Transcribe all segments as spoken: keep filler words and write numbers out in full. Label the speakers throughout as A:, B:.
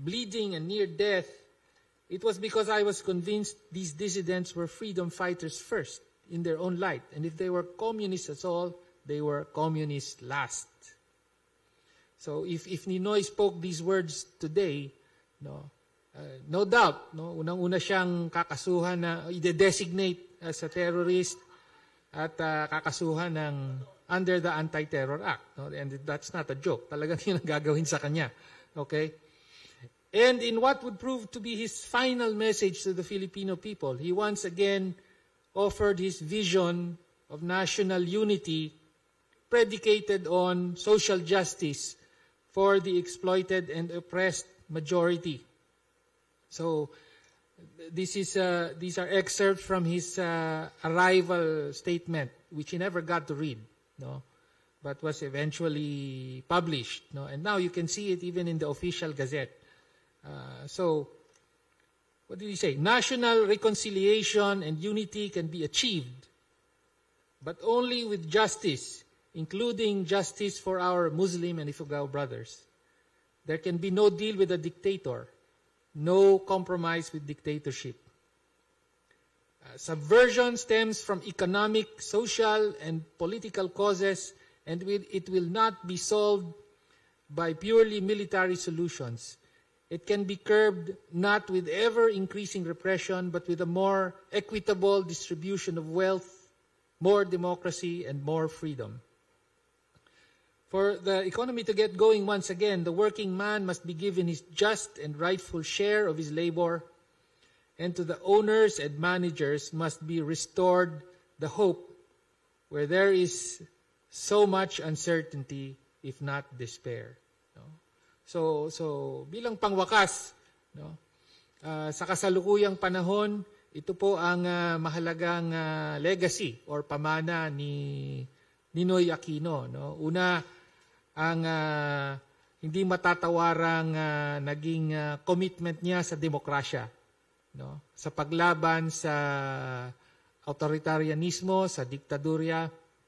A: bleeding and near death, it was because I was convinced these dissidents were freedom fighters first in their own light. And if they were communists at all, they were communists last. So if, if Ninoy spoke these words today, no, uh, no doubt, no, unang-una siyang kakasuhan na i-designate as a terrorist at uh, kakasuhan ng under the Anti-Terror Act. No? And that's not a joke. Talagang yun ang gagawin sa kanya. Okay? And in what would prove to be his final message to the Filipino people, he once again offered his vision of national unity predicated on social justice for the exploited and oppressed majority. So, this is uh, these are excerpts from his uh, arrival statement, which he never got to read, no, but was eventually published, no, and now you can see it even in the official Gazette. Uh, so, what did he say? National reconciliation and unity can be achieved, but only with justice, including justice for our Muslim and Ifugao brothers. There can be no deal with a dictator, no compromise with dictatorship. Uh, subversion stems from economic, social, and political causes, and will, it will not be solved by purely military solutions. It can be curbed not with ever-increasing repression, but with a more equitable distribution of wealth, more democracy, and more freedom. For the economy to get going once again, the working man must be given his just and rightful share of his labor, and to the owners and managers must be restored the hope where there is so much uncertainty, if not despair. No? So, so bilang pangwakas, no, uh, sa kasalukuyang panahon, ito po ang uh, mahalagang uh, legacy or pamana ni Ninoy Aquino. No? Una, ang uh, hindi matatawarang uh, naging uh, commitment niya sa demokrasya, no? Sa paglaban sa authoritarianismo, sa diktadurya,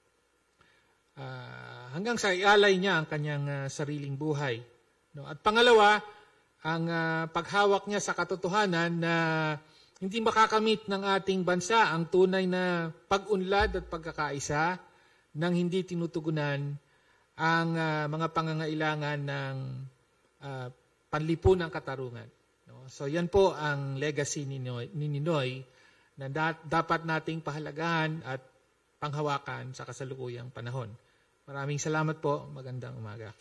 A: uh, hanggang sa ialay niya ang kanyang uh, sariling buhay. No? At pangalawa, ang uh, paghawak niya sa katotohanan na hindi makakamit ng ating bansa ang tunay na pag-unlad at pagkakaisa nang hindi tinutugunan ang uh, mga pangangailangan ng uh, panlipunang katarungan. No? So yan po ang legacy ni Ninoy, ni Ninoy na da- dapat nating pahalagahan at panghawakan sa kasalukuyang panahon. Maraming salamat po. Magandang umaga.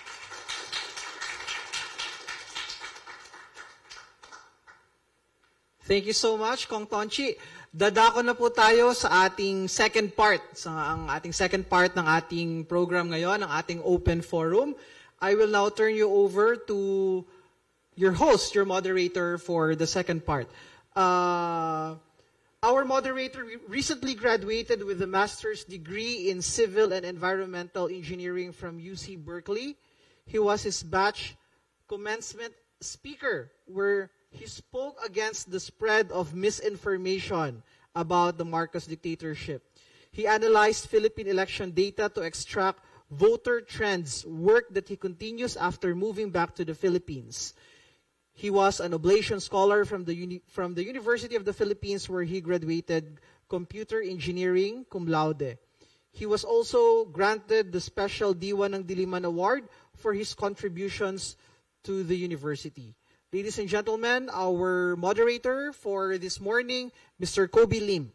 B: Thank you so much, Kong Tonchi. Dadako na po tayo sa ating second part, sa ang ating second part ng ating program ngayon, ang ating open forum. I will now turn you over to your host, your moderator for the second part. Uh, our moderator recently graduated with a master's degree in civil and environmental engineering from U C Berkeley. He was his batch commencement speaker, where he spoke against the spread of misinformation about the Marcos dictatorship. He analyzed Philippine election data to extract voter trends, work that he continues after moving back to the Philippines. He was an oblation scholar from the, uni from the University of the Philippines, where he graduated computer engineering cum laude. He was also granted the special Diwa ng Diliman Award for his contributions to the university. Ladies and gentlemen, our moderator for this morning, Mister Kobe Lim.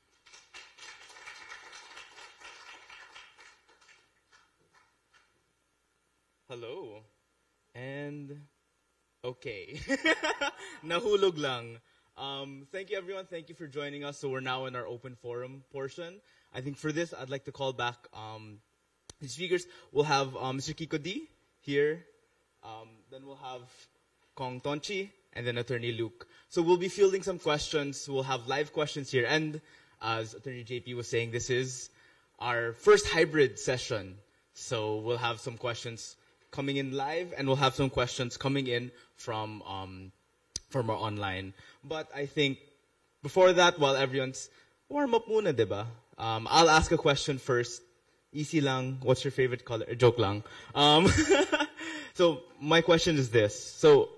C: Hello. And, okay. Nahulog lang. Um, thank you, everyone. Thank you for joining us. So we're now in our open forum portion. I think for this, I'd like to call back um, the speakers. We'll have um, Mister Kiko D here. Um, then we'll have Kong Tonchi, and then Attorney Luke. So we'll be fielding some questions. We'll have live questions here. And as Attorney J P was saying, this is our first hybrid session. So we'll have some questions coming in live, and we'll have some questions coming in from um, from our online. But I think before that, while everyone's warm up muna, diba? Um, I'll ask a question first. Easy lang. What's your favorite color? Joke lang. Um, so my question is this. So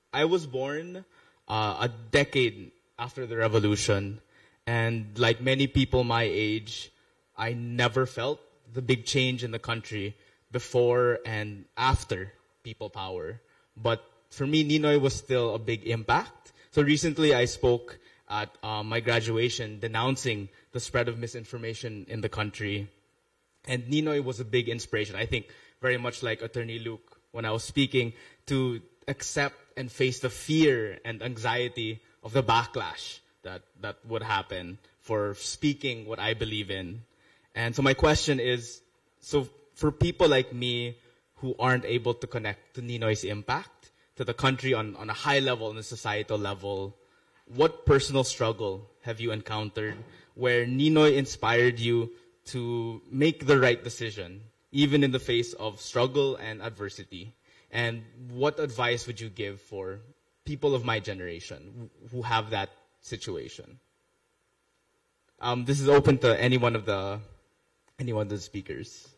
C: I was born uh, a decade after the revolution, and like many people my age, I never felt the big change in the country before and after people power. But for me, Ninoy was still a big impact. So recently I spoke at uh, my graduation denouncing the spread of misinformation in the country. And Ninoy was a big inspiration, I think, very much like Attorney Luke when I was speaking, to accept and face the fear and anxiety of the backlash that, that would happen for speaking what I believe in. And so my question is, so for people like me who aren't able to connect to Ninoy's impact, to the country on, on a high level, on a societal level, what personal struggle have you encountered where Ninoy inspired you to make the right decision, even in the face of struggle and adversity? And what advice would you give for people of my generation who have that situation? Um, this is open to any one of the any one of the speakers.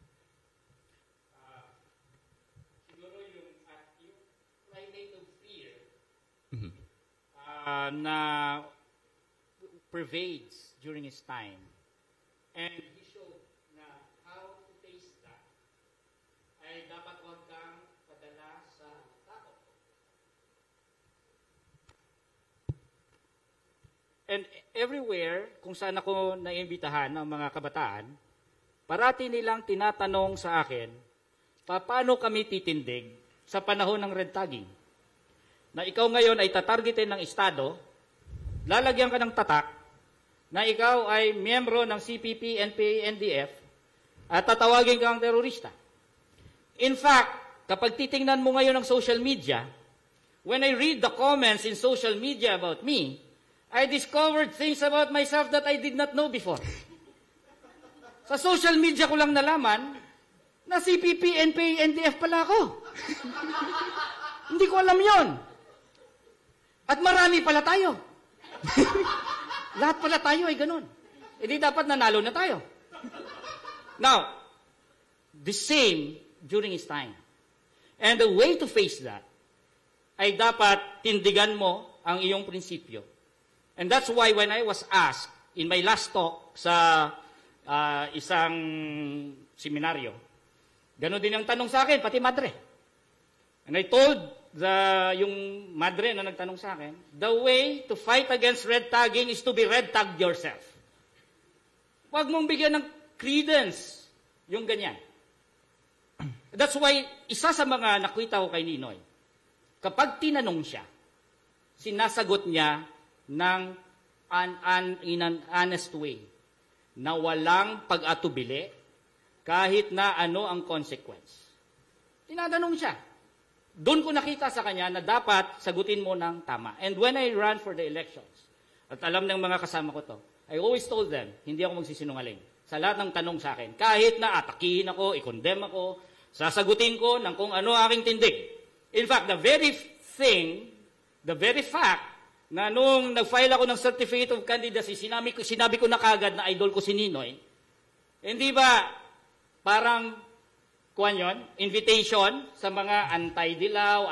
D: Uh, siguro yung, uh, yung climate of fear
C: Mm-hmm.
D: uh, na pervades during his time. And he showed na how to face that ay dapat huwag kang padala sa tao. And everywhere, kung saan ako naimbitahan ng mga kabataan, parati nilang tinatanong sa akin, paano kami titindig sa panahon ng red tagging? Na ikaw ngayon ay tatargetin ng Estado, lalagyan ka ng tatak, na ikaw ay miyembro ng C P P, N P A, N D F, at tatawagin kang terorista. In fact, kapag titingnan mo ngayon ng social media, when I read the comments in social media about me, I discovered things about myself that I did not know before. Sa social media ko lang nalaman na C P P, N P A, N D F pala ako. Hindi ko alam yon. At marami pala tayo. Lahat pala tayo ay ganun. E di dapat nanalo na tayo. Now, the same during his time. And the way to face that ay dapat tindigan mo ang iyong prinsipyo. And that's why when I was asked in my last talk sa uh, isang seminaryo, gano'n din ang tanong sa akin, pati madre. And I told the, yung madre na nagtanong sa akin, the way to fight against red tagging is to be red tagged yourself. Huwag mong bigyan ng credence yung ganyan. That's why, isa sa mga nakita ko kay Ninoy, kapag tinanong siya, sinasagot niya ng an, an, in an honest way, na walang pag-atubili, kahit na ano ang consequence. Tinatanong siya. Doon ko nakita sa kanya na dapat sagutin mo ng tama. And when I ran for the elections, at alam ng mga kasama ko to, I always told them, hindi ako magsisinungaling. Sa lahat ng tanong sa akin, kahit na atakihin ako, i-condemn ako, sasagutin ko ng kung ano aking tindig. In fact, the very thing, the very fact, na nung nag-file ako ng Certificate of Candidacy, sinabi ko, sinabi ko na kagad na idol ko si Ninoy, hindi ba parang, kuwan yun, invitation sa mga anti-dilaw,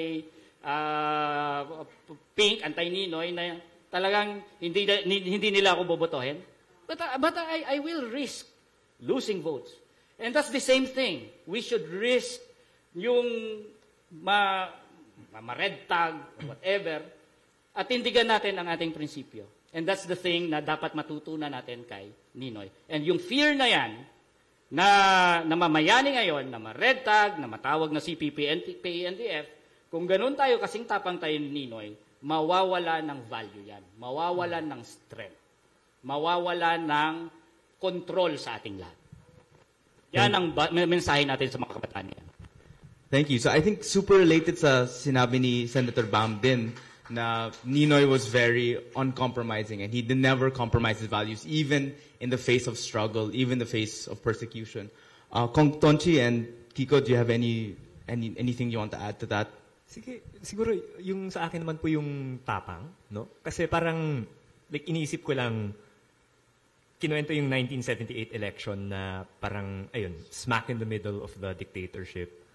D: anti-pink, uh, anti-Ninoy, na talagang hindi, hindi nila ako bobotohin? But, uh, but I, I will risk losing votes. And that's the same thing. We should risk yung ma, ma-red tag, whatever, at tindigan natin ang ating prinsipyo. And that's the thing na dapat matutunan natin kay Ninoy. And yung fear na yan, na namamayani ngayon, na ma-red tag, na matawag na C P P, N P A, N D F, kung ganun tayo, kasing tapang tayo ni Ninoy, mawawala ng value yan. Mawawala ng strength. Mawawala ng control sa ating lahat. Yan ang mensahe natin sa mga kabataan yan.
C: Thank you. So I think super related sa sinabi ni Senator Bam din na Ninoy was very uncompromising and he did never compromise his values even in the face of struggle, even in the face of persecution. Uh, Kong Tonchi and Kiko, do you have any, any anything you want to add to that?
E: Sige, siguro yung sa akin naman po yung tapang, no? Kasi parang like iniisip ko lang kinuwento yung nineteen seventy-eight election na parang ayun, smack in the middle of the dictatorship.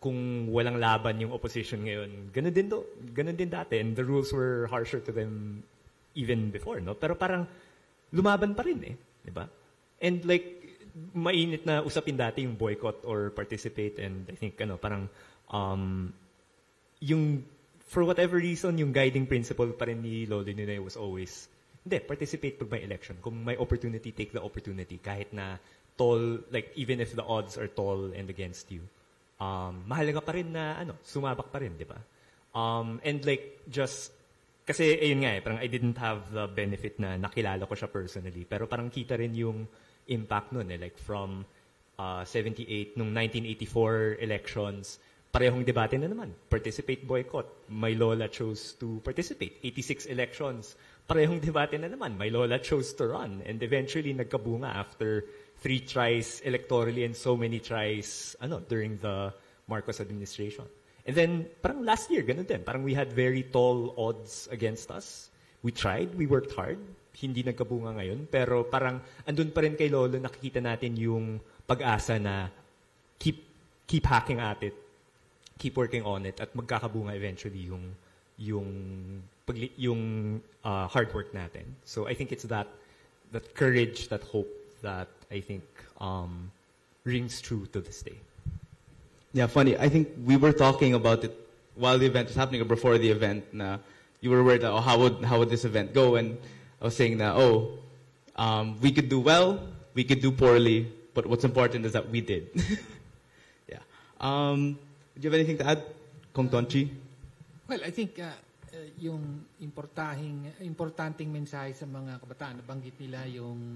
E: kung walang laban yung opposition ngayon, ganun din, do, ganun din dati. And the rules were harsher to them even before, no? Pero parang lumaban pa rin eh, di ba? And like, mainit na usapin dati yung boycott or participate, and I think, ano, parang, um, yung, for whatever reason, yung guiding principle pa rin ni Lolo Ninoy was always, hindi, participate pag may election. Kung may opportunity, take the opportunity. Kahit na tall, like, even if the odds are tall and against you. Um, mahalaga pa rin na, ano, sumabak pa rin, di ba? Um, and like, just, kasi, ayun nga eh, parang I didn't have the benefit na nakilala ko siya personally. Pero parang kita rin yung impact nun eh. Like, from uh, seventy-eight, nung nineteen eighty-four elections, parehong debate na naman. Participate, boycott. My Lola chose to participate. eighty-six elections, parehong debate na naman. My Lola chose to run. And eventually, nagkabunga after three tries electorally and so many tries ano, during the Marcos administration. And then, parang last year, ganun din. Parang we had very tall odds against us. We tried, we worked hard. Hindi nagkabunga ngayon. Pero parang andun pa rin kay Lolo, nakikita natin yung pag-asa na keep keep hacking at it, keep working on it, at magkakabunga eventually yung yung pag, yung uh, hard work natin. So I think it's that that courage, that hope that I think um, rings true to this day.
C: Yeah, funny. I think we were talking about it while the event was happening or before the event. Na you were worried, oh, how would how would this event go? And I was saying that, oh, um, we could do well, we could do poorly, but what's important is that we did. Yeah. Um, do you have anything to add, Kong Tonchi?
A: Well, I think uh, uh, yung importanteng importanteng mensahe sa mga kabataan, nabanggit nila yung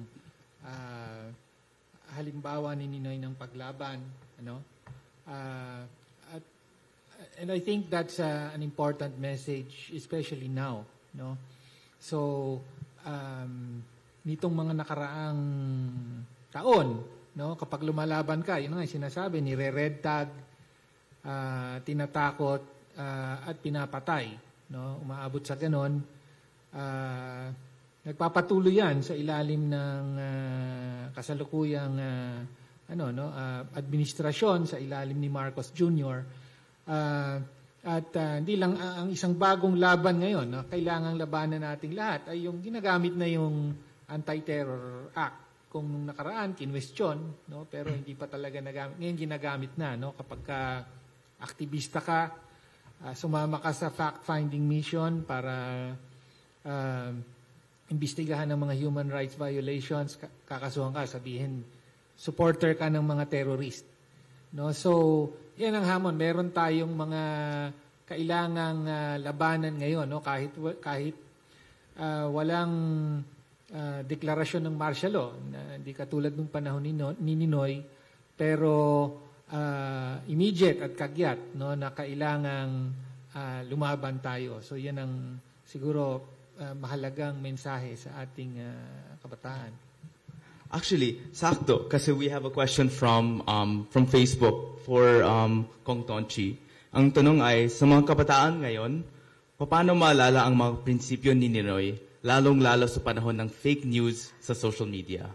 A: uh, halimbawa ni Ninoy ng paglaban, ano? Uh, at, and I think that's uh, an important message, especially now, no? So, um, nitong mga nakaraang taon, no, kapag lumalaban ka, yun nga sinasabi, nire-red tag, uh, tinatakot, uh, at pinapatay, no? Umaabot sa ganon. Uh, nagpapatuloy yan sa ilalim ng uh, kasalukuyang uh, ano no uh, administrasyon sa ilalim ni Marcos Junior Uh, at uh, hindi lang uh, ang isang bagong laban ngayon, no, kailangang labanan nating lahat ay yung ginagamit na yung Anti-Terror Act. Kung nung nakaraan kinwestiyon, no, pero hindi pa talaga nagamit. Ngayon ginagamit na, no, kapag ka aktivista ka, uh, sumama ka sa fact-finding mission para uh, imbestigahan ng mga human rights violations, kakasuhan ka, sabihin supporter ka ng mga terrorist. No, so yan ang hamon. Meron tayong mga kailangang uh, labanan ngayon, no, kahit kahit uh, walang uh, deklarasyon ng martial law, na hindi katulad ng panahon ni, no, ni Ninoy, pero uh, immediate at kagyat, no, na kailangang uh, lumaban tayo. So yan ang siguro uh, mahalagang mensahe sa ating uh, kabataan.
C: Actually, sakto, kasi we have a question from um, from Facebook for um, Kong Tonchi. Ang tanong ay, sa mga kabataan ngayon, paano maalala ang mga prinsipyo ni Ninoy, lalong-lalo sa panahon ng fake news sa social media?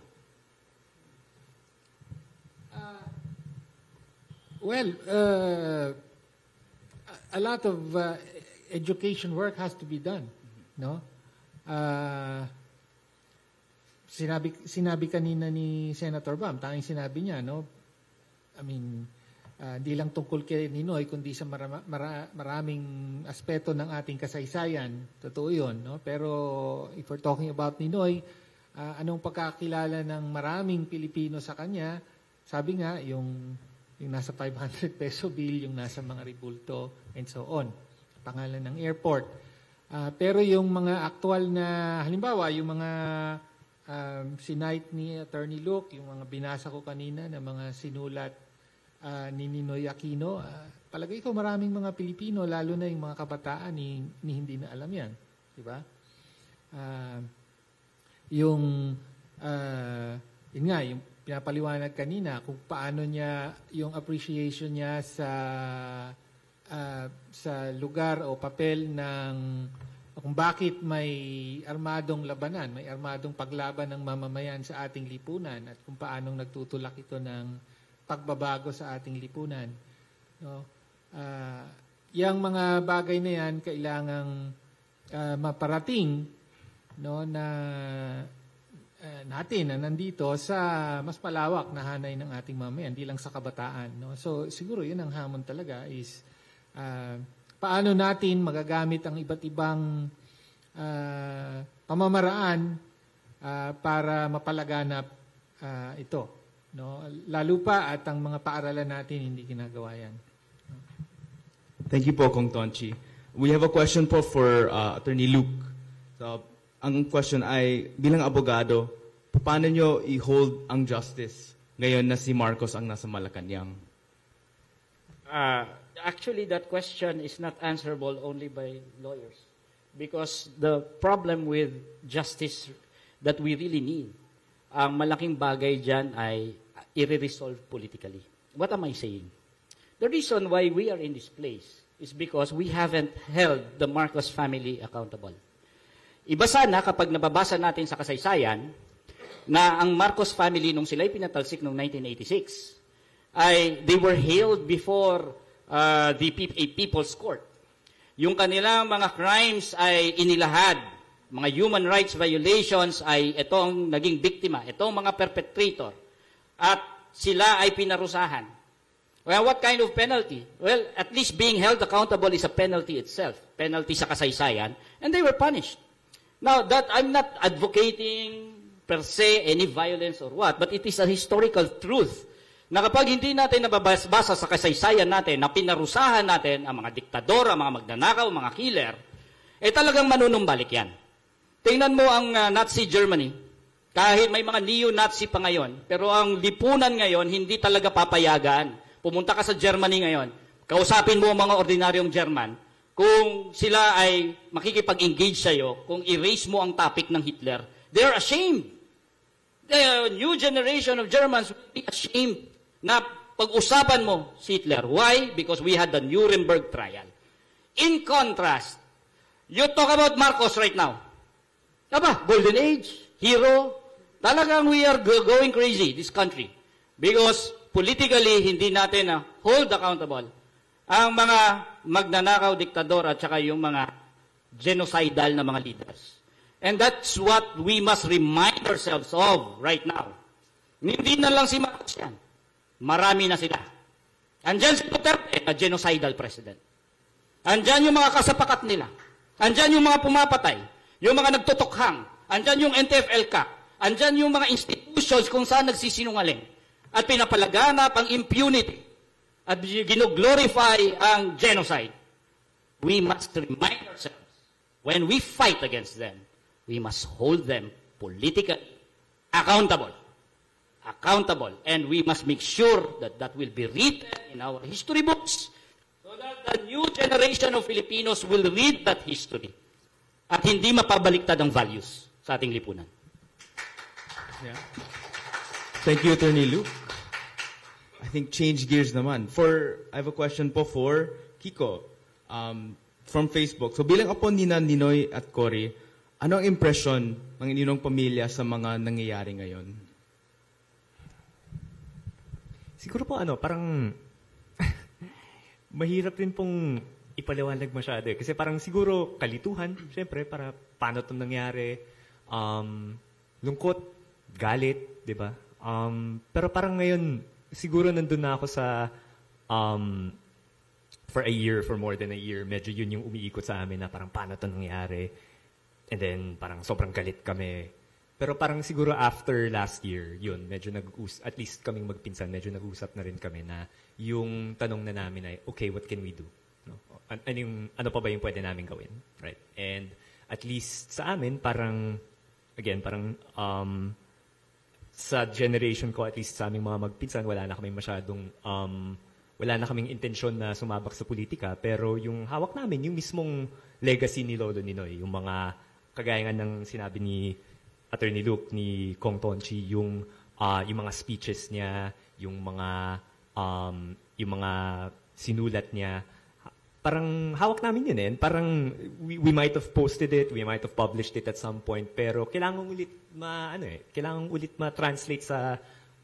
A: Uh, well, uh, a lot of uh, education work has to be done, no? Uh, Sinabi sinabi kanina ni Senator Bam, tanging sinabi niya, no? I mean, uh, di lang tungkol kay Ninoy kundi sa marama, mara, maraming aspeto ng ating kasaysayan. Totoo 'yon, no? Pero if we're talking about Ninoy, uh, anong pagkakilala ng maraming Pilipino sa kanya? Sabi nga yung yung nasa five hundred peso bill, yung nasa mga rebulto and so on. Pangalan ng airport. Uh, pero yung mga aktual na halimbawa, yung mga Um, sinight ni Attorney Luke, yung mga binasa ko kanina na mga sinulat uh, ni Ninoy Aquino, uh, palagay ko maraming mga Pilipino, lalo na yung mga kabataan, ni, ni hindi na alam yan. Diba? Uh, yung, uh, yun nga, yung pinapaliwanag kanina, kung paano niya, yung appreciation niya sa, uh, sa lugar o papel ng kung bakit may armadong labanan, may armadong paglaban ng mamamayan sa ating lipunan at kung paanong nagtutulak ito ng pagbabago sa ating lipunan. No? uh, yung mga bagay na yan kailangang uh, maparating, no, na uh, natin na nandito sa mas malawak na hanay ng ating mamamayan, hindi lang sa kabataan. No? So siguro yun ang hamon talaga is uh, paano natin magagamit ang iba't ibang uh, pamamaraan uh, para mapalaganap uh, ito. No? Lalo pa at ang mga paaralan natin hindi ginagawa yan.
C: Thank you po, Kong Tonchi. We have a question po for uh, Attorney Luke. So, ang question ay, bilang abogado, paano nyo i-hold ang justice ngayon na si Marcos ang nasa Malacanang?
D: Uh, actually, that question is not answerable only by lawyers. Because the problem with justice that we really need, ang malaking bagay dyan ay i-resolve politically. What am I saying? The reason why we are in this place is because we haven't held the Marcos family accountable. Iba sana kapag nababasa natin sa kasaysayan na ang Marcos family nung sila'y pinatalsik noong nineteen eighty-six ay they were hailed before uh, the a people's court. Yung kanilang mga crimes ay inilahad, mga human rights violations ay itong naging biktima, itong mga perpetrator, at sila ay pinarusahan. Well, what kind of penalty? Well, at least being held accountable is a penalty itself. Penalty sa kasaysayan. And they were punished. Now, that I'm not advocating per se any violence or what, but it is a historical truth na kapag hindi natin nababasa sa kasaysayan natin na pinarusahan natin ang mga diktador, ang mga magnanakaw, mga killer, eh talagang manunumbalik yan. Tingnan mo ang uh, Nazi Germany. Kahit may mga neo-Nazi pa ngayon, pero ang lipunan ngayon hindi talaga papayagan. Pumunta ka sa Germany ngayon, kausapin mo ang mga ordinaryong German, kung sila ay makikipag-engage sa'yo, kung erase mo ang topic ng Hitler, they're ashamed. The new generation of Germans will be ashamed na pag-usapan mo si Hitler. Why? Because we had the Nuremberg trial. In contrast, you talk about Marcos right now. Aba, golden age, hero, talagang we are going crazy, this country. Because politically, hindi natin na hold accountable ang mga magnanakaw, diktador, at saka yung mga genocidal na mga leaders. And that's what we must remind ourselves of right now. Hindi na lang si Marcos yan. Marami na sila. Andyan si Duterte, a genocidal president. Andyan yung mga kasapakat nila. Andyan yung mga pumapatay. Yung mga nagtutukhang. Andyan yung N T F L C A C. Andyan yung mga institutions kung saan nagsisinungaling. At pinapalaganap ang impunity at ginoglorify ang genocide. We must remind ourselves, when we fight against them, we must hold them politically accountable. Accountable. And we must make sure that that will be written in our history books so that the new generation of Filipinos will read that history at hindi mapabaliktad ang values sa ating lipunan.
C: Yeah. Thank you, Attorney Luke. I think change gears naman. For, I have a question po for Kiko um, from Facebook. So bilang apo ni Ninoy at Cory, ano ang impression ng inyong pamilya sa mga nangyayari ngayon?
E: Siguro po ano, parang mahirap rin pong ipaliwanag masyado. Kasi parang siguro kalituhan, syempre, para paano itong nangyari. Um, lungkot, galit, di ba? Um, pero parang ngayon, siguro nandun na ako sa um, for a year, for more than a year. Medyo yun yung umiikot sa amin na parang paano ito nangyari. And then parang sobrang galit kami. Pero parang siguro after last year, yun, medyo nag-us at least kaming magpinsan, medyo nag-usap na rin kami na yung tanong na namin ay, okay, what can we do? No? An- ano, yung, ano pa ba yung pwede namin gawin? Right? And at least sa amin, parang, again, parang, um, sa generation ko, at least sa aming mga magpinsan, wala na kaming masyadong, um, wala na kaming intensyon na sumabak sa politika. Pero yung hawak namin, yung mismong legacy ni Lolo Ninoy, yung mga, kagaya nga ng sinabi ni Attorney Luke, ni Kong Tonchi, yung, uh, yung mga speeches niya, yung mga, um, yung mga sinulat niya, parang hawak namin yun eh. Parang we, we might have posted it, we might have published it at some point, pero kailangan ulit ma ano eh, kailangan ulit ma-translate sa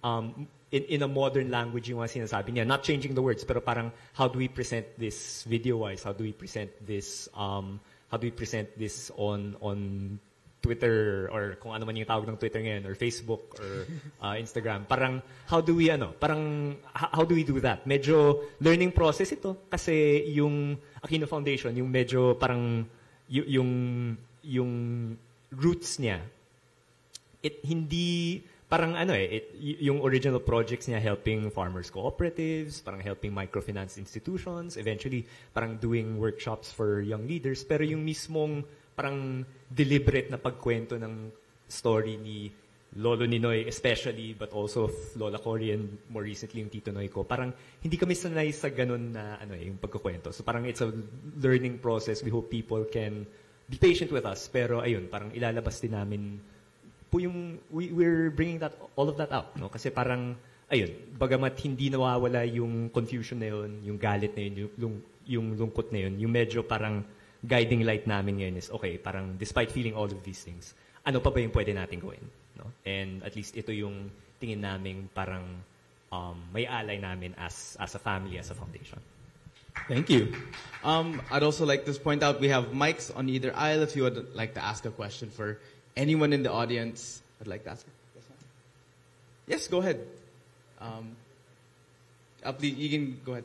E: um, in, in a modern language yung mga sinasabi niya. Not changing the words, pero parang how do we present this video-wise? How do we present this, um, how do we present this on, on Twitter or kung ano man yung tawag ng Twitter ngayon or Facebook or uh, Instagram. Parang how do we ano, parang how do we do that? Medyo learning process ito kasi yung Aquino Foundation, yung medyo parang y- yung yung roots niya. It hindi parang ano eh, it, y- yung original projects niya helping farmers cooperatives, parang helping microfinance institutions, eventually parang doing workshops for young leaders, pero yung mismong parang deliberate na pagkwento ng story ni Lolo Ninoy especially, but also of Lola Cory and more recently yung Tito Noy ko. Parang hindi kami sanay sa ganun na ano eh, yung pagkukwento. So parang it's a learning process. We hope people can be patient with us. Pero ayun, parang ilalabas din namin po yung, we, we're bringing that, all of that out. No? Kasi parang, ayun, bagamat hindi nawawala yung confusion na yun, yung galit na yun, yung, yung lungkot na yun, yung medyo parang guiding light namin ngayon is, okay, parang despite feeling all of these things, ano pa ba yung pwede natin gawin? No? And at least ito yung tingin namin parang um, may alay namin as, as a family, as a foundation.
C: Thank you. Um, I'd also like to point out we have mics on either aisle if you would like to ask a question for anyone in the audience. I'd like to ask. Yes, go ahead. Um, uh, please, you can go ahead.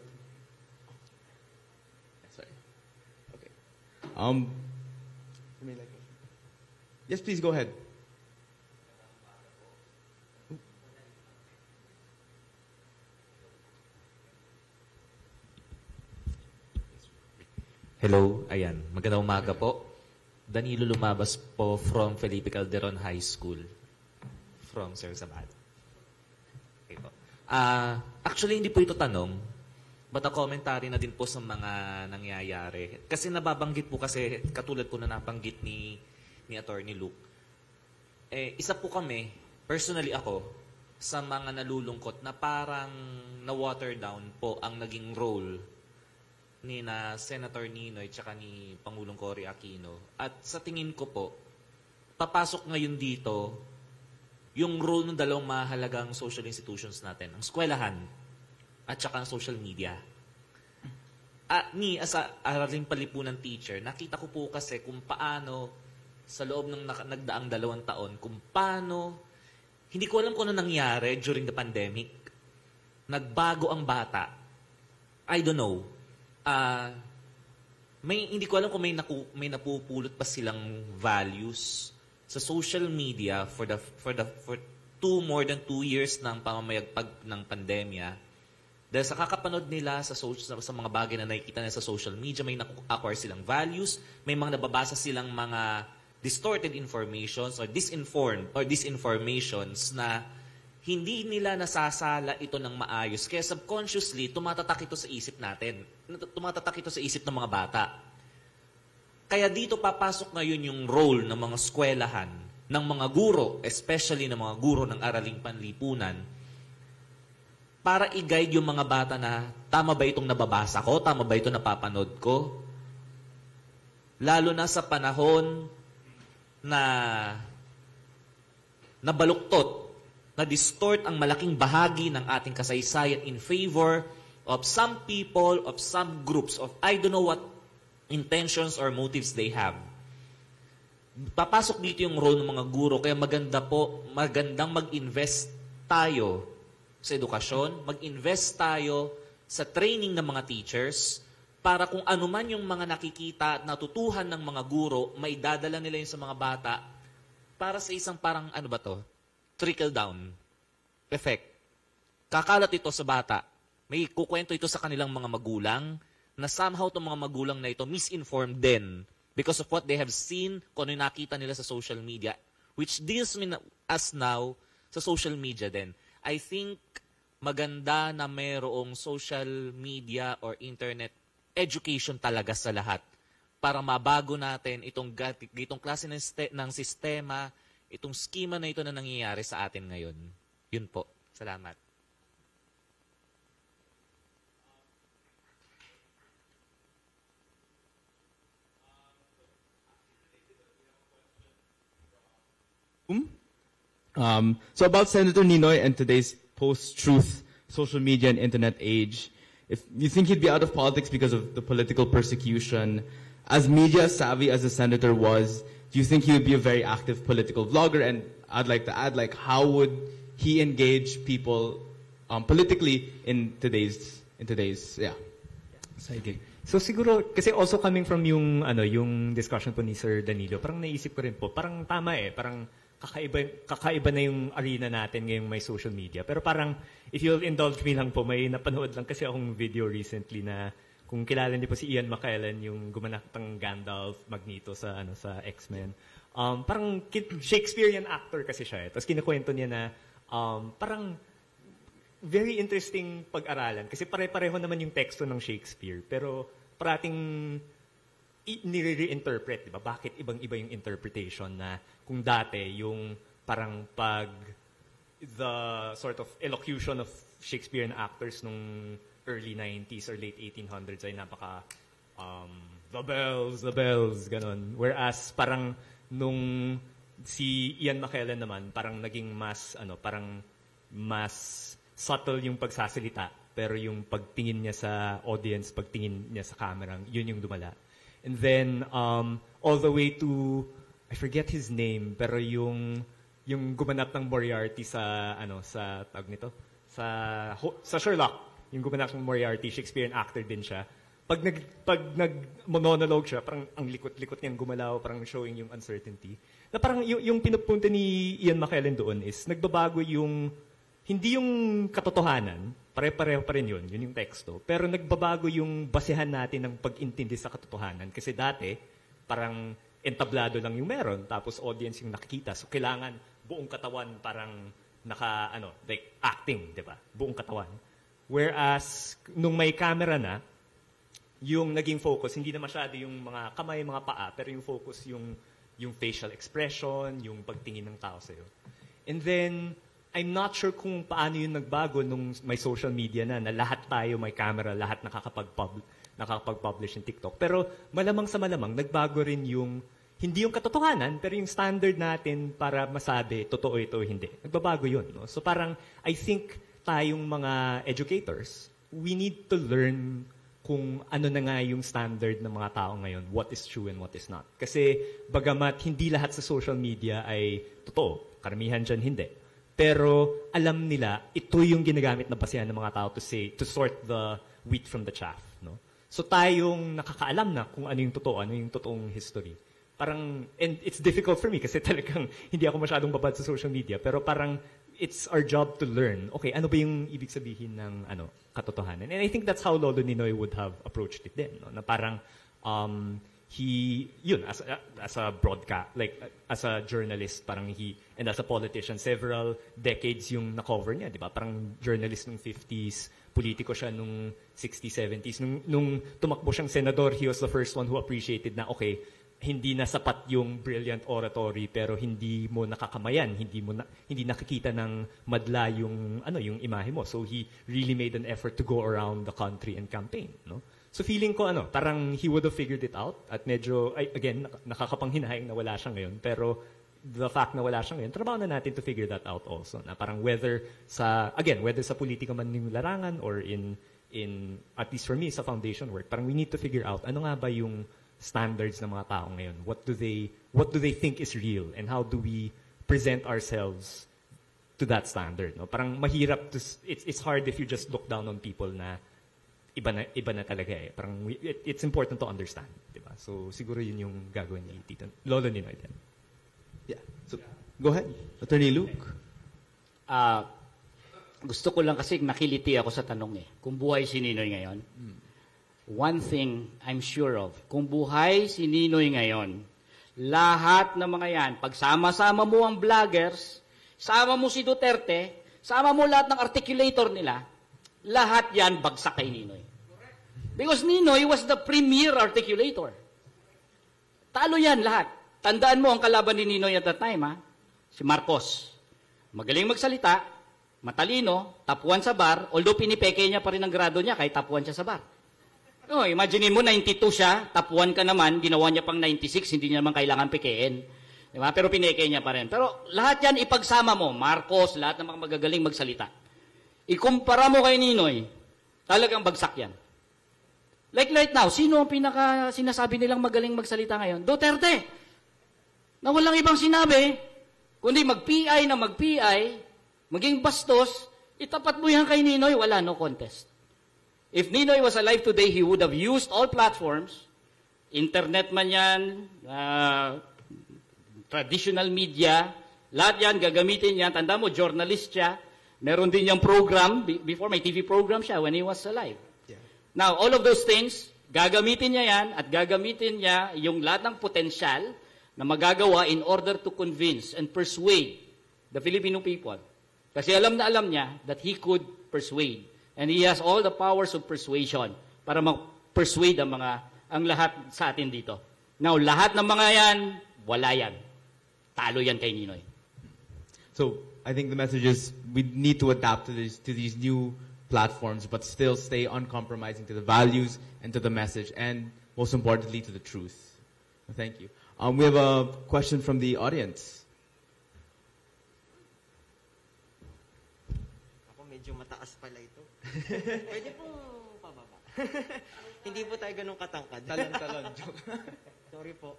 C: Sorry. Okay. Um, yes, please go ahead.
F: Hello, ayan. Magandang umaga po. Danilo Lumabas po from Felipe Calderon High School. From Sir Sabad. Okay po. Uh, actually, hindi po ito tanong, but a commentary na din po sa mga nangyayari. Kasi nababanggit po kasi, katulad po na nabanggit ni, ni Attorney Luke, eh, isa po kami, personally ako, sa mga nalulungkot na parang na-water down po ang naging role ni na Senator Ninoy tsaka ni Pangulong Cory Aquino. At sa tingin ko po, papasok ngayon dito yung role ng dalawang mahalagang social institutions natin, ang eskwelahan at tsaka ang social media. At ni, as a araling palipunan teacher, nakita ko po kasi kung paano sa loob ng nagdaang dalawang taon, kung paano, hindi ko alam kung ano nangyari during the pandemic, nagbago ang bata. I don't know. Uh, may hindi ko alam kung may naku, may napupulot pa silang values sa social media for the for the for two more than two years ng pamamayagpag ng pandemya. Dahil sa kakapanood nila sa social, sa mga bagay na nakikita nila sa social media, may naku-acquire silang values, may mga nababasa silang mga distorted informations or disinformed or disinformations na hindi nila nasasala ito ng maayos. Kaya subconsciously, tumatatak ito sa isip natin. Tumatatak ito sa isip ng mga bata. Kaya dito papasok ngayon yung role ng mga eskwelahan, ng mga guro, especially ng mga guro ng araling panlipunan, para i-guide yung mga bata na tama ba itong nababasa ko? Tama ba ito napapanood ko? Lalo na sa panahon na nabaluktot, na-distort ang malaking bahagi ng ating kasaysayan in favor of some people, of some groups, of I don't know what intentions or motives they have. Papasok dito yung role ng mga guro, kaya maganda po, magandang mag-invest tayo sa edukasyon, mag-invest tayo sa training ng mga teachers, para kung ano man yung mga nakikita at natutuhan ng mga guro, may dadala nila yun sa mga bata para sa isang parang, ano ba to? Trickle down effect. Kakalat ito sa bata. May kukwento ito sa kanilang mga magulang na somehow itong mga magulang na ito misinformed din because of what they have seen, kung ano yung nakita nila sa social media, which deals with us now sa social media din. I think maganda na mayroong social media or internet education talaga sa lahat para mabago natin itong, itong klase ng, ng sistema, itong skema na ito na nangyayari sa atin ngayon. Yun po. Salamat.
C: Um, so about Senator Ninoy and today's post-truth, social media and internet age. If you think he'd be out of politics because of the political persecution, as media savvy as the senator was, do you think he would be a very active political vlogger? And I'd like to add, like, how would he engage people um, politically in today's, in today's, yeah.
E: Sige. So siguro, kasi also coming from yung, ano, yung discussion po ni Sir Danilo, parang naisip ko rin po, parang tama eh, parang kakaiba, kakaiba na yung arena natin ngayong may social media. Pero parang, if you'll indulge me lang po, may napanood lang kasi akong video recently na, kung kilala niyo po si Ian McKellen, yung gumanak ng Gandalf, Magneto sa, ano, sa X-Men. Um, parang Shakespearean actor kasi siya eh. Tapos kinukwento niya na, um, parang, very interesting pag-aralan kasi pare-pareho naman yung teksto ng Shakespeare pero parating nire-reinterpret, di ba? Bakit ibang-iba yung interpretation na kung dati yung parang pag the sort of elocution of Shakespearean actors nung early nineties or late eighteen hundreds ay napaka um, the bells, the bells, ganon. Whereas parang nung si Ian McKellen naman parang naging mas ano, parang mas subtle yung pagsasalita, pero yung pagtingin niya sa audience, pagtingin niya sa camera, yun yung dumala. And then, um, all the way to, I forget his name, pero yung, yung gumanap ng Moriarty sa, ano, sa, tag nito, sa, sa Sherlock, yung gumanap ng Moriarty, Shakespearean actor din siya. Pag nag, pag nag-monologue siya, parang ang likot-likot niyang gumalaw, parang showing yung uncertainty. Na parang yung, yung pinupunta ni Ian McKellen doon is, nagbabago yung, hindi yung katotohanan, pare-pareho pa rin yun, yun yung teksto. Pero nagbabago yung basehan natin ng pag-intindi sa katotohanan. Kasi dati, parang entablado lang yung meron, tapos audience yung nakikita. So kailangan buong katawan parang naka, ano, like acting, di ba? Buong katawan. Whereas, nung may camera na, yung naging focus, hindi na masyado yung mga kamay, mga paa, pero yung focus yung, yung facial expression, yung pagtingin ng tao sa'yo. And then, I'm not sure kung paano yung nagbago nung may social media na, na lahat tayo may camera, lahat nakakapag-pub, nakakapag-publish in TikTok. Pero malamang sa malamang, nagbago rin yung, hindi yung katotohanan, pero yung standard natin para masabi, totoo ito o hindi. Nagbabago yun. No? So parang, I think tayong mga educators, we need to learn kung ano na nga yung standard ng mga tao ngayon, what is true and what is not. Kasi bagamat hindi lahat sa social media ay totoo, karamihan dyan hindi. Pero alam nila, ito yung ginagamit na basehan ng mga tao to say, to sort the wheat from the chaff. No? So tayong nakakaalam na kung ano yung totoo, ano yung totoong history. Parang, and it's difficult for me kasi talagang hindi ako masyadong babad sa social media. Pero parang, it's our job to learn, okay, ano ba yung ibig sabihin ng ano, katotohanan? And I think that's how Lolo Ninoy would have approached it din. No? Na parang, um, he, yun, as a, as a broadcast, like, as a journalist, parang he, and as a politician, several decades yung na-cover niya, di ba? Parang journalist nung fifties, politiko siya nung sixties, seventies. Nung, nung tumakbo siyang senador, he was the first one who appreciated na, okay, hindi na sapat yung brilliant oratory, pero hindi mo nakakamayan, hindi mo na, hindi nakikita ng madla yung, ano, yung imahe mo. So he really made an effort to go around the country and campaign, no? So feeling ko, ano, parang he would have figured it out at medyo, ay, again, nakakapanghinahing na wala siya ngayon. Pero the fact na wala siya ngayon, trabaho na natin to figure that out also. Na parang whether sa, again, whether sa politika man yung larangan or in, in, at least for me, sa foundation work, parang we need to figure out, ano nga ba yung standards ng mga tao ngayon? What do they, what do they think is real? And how do we present ourselves to that standard? No? Parang mahirap, to, it's, it's hard if you just look down on people na iba na, iba na talaga eh. Parang it, it's important to understand, di ba? So siguro yun yung gagawin ni Tito Lolo Ninoy din.
C: Yeah. So go ahead, Attorney Luke.
D: Ah, uh, gusto ko lang kasi nakiliti ako sa tanong eh. Kung buhay si Ninoy ngayon, hmm. one thing I'm sure of, kung buhay si Ninoy ngayon, lahat ng mga yan, pagsama-sama mo ang vloggers, sama mo si Duterte, sama mo lahat ng articulator nila, lahat yan bagsak kay Ninoy. Because Ninoy was the premier articulator. Talo yan lahat. Tandaan mo ang kalaban ni Ninoy at that time, ha? Si Marcos. Magaling magsalita, matalino, top one sa bar, although pinipeke niya pa rin ang grado niya kahit top one siya sa bar. Oh, imagine mo, ninety-two siya, top one ka naman, ginawa niya pang ninety-six, hindi niya naman kailangan pekein. Diba? Pero pineke niya pa rin. Pero lahat yan ipagsama mo, Marcos, lahat ng mga magagaling magsalita. ikumpara mo kay Ninoy, talagang bagsak yan. Like right now, sino ang pinaka sinasabi nilang magaling magsalita ngayon? Duterte. Na walang ibang sinabi, kundi mag-P I na mag-P I, maging bastos, itapat mo yan kay Ninoy, wala, no contest. If Ninoy was alive today, he would have used all platforms, internet man yan, uh, traditional media, lahat yan, gagamitin yan. Tanda mo, journalist siya. Meron din yung program, before may T V program siya when he was alive. Now, all of those things, gagamitin niya yan at gagamitin niya yung lahat ng potensyal na magagawa in order to convince and persuade the Filipino people. Kasi alam na alam niya that he could persuade. And he has all the powers of persuasion para mag-persuade ang mga, ang lahat sa atin dito. Now, lahat ng mga yan, wala yan. Talo yan kay Ninoy.
C: So, I think the message is we need to adapt to these, to these new platforms, but still stay uncompromising to the values and to the message, and most importantly, to the truth. Thank you. Um, we have a question from the audience.
G: Ako medyo mataas pala ito. Pwede po pababa. Hindi po tayo ganun katangkad.
C: Talon-talon. Joke.
G: Sorry po.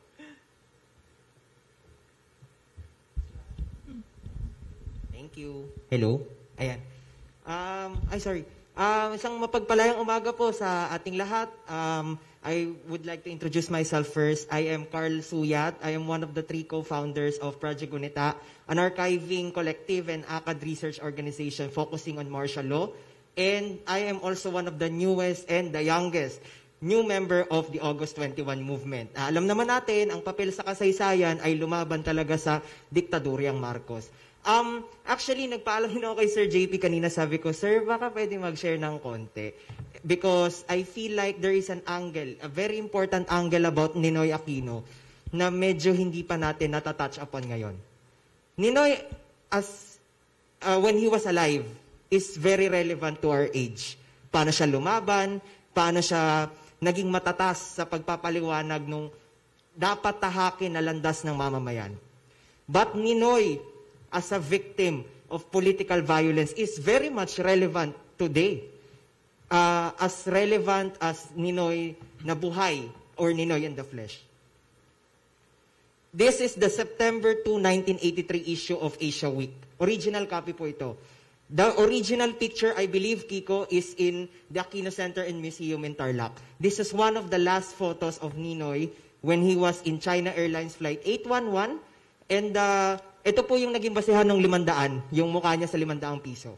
G: Thank you. Hello. Ayan. Um, ay, sorry. Um, isang mapagpalayang umaga po sa ating lahat. Um, I would like to introduce myself first. I am Carl Suyat. I am one of the three co-founders of Project Gunita, an archiving collective and A C A D research organization focusing on martial law. And I am also one of the newest and the youngest new member of the August twenty-one movement. Uh, alam naman natin, ang papel sa kasaysayan ay lumaban talaga sa diktadoryang Marcos. Um, actually, nagpaalam din ako kay Sir J P kanina, sabi ko, Sir, baka pwede mag-share ng konti. Because I feel like there is an angle, a very important angle about Ninoy Aquino na medyo hindi pa natin natatouch upon ngayon. Ninoy, as uh, when he was alive, is very relevant to our age. Paano siya lumaban, paano siya naging matatas sa pagpapaliwanag nung dapat tahakin na landas ng mamamayan. But Ninoy, as a victim of political violence, is very much relevant today. Uh, as relevant as Ninoy na buhay or Ninoy in the flesh. This is the September second, nineteen eighty-three issue of Asia Week. Original copy po ito. The original picture, I believe, Kiko, is in the Aquino Center and Museum in Tarlac. This is one of the last photos of Ninoy when he was in China Airlines Flight eight one one. And uh, ito po yung naging basehan ng limandaan, yung mukha niya sa limandaang piso.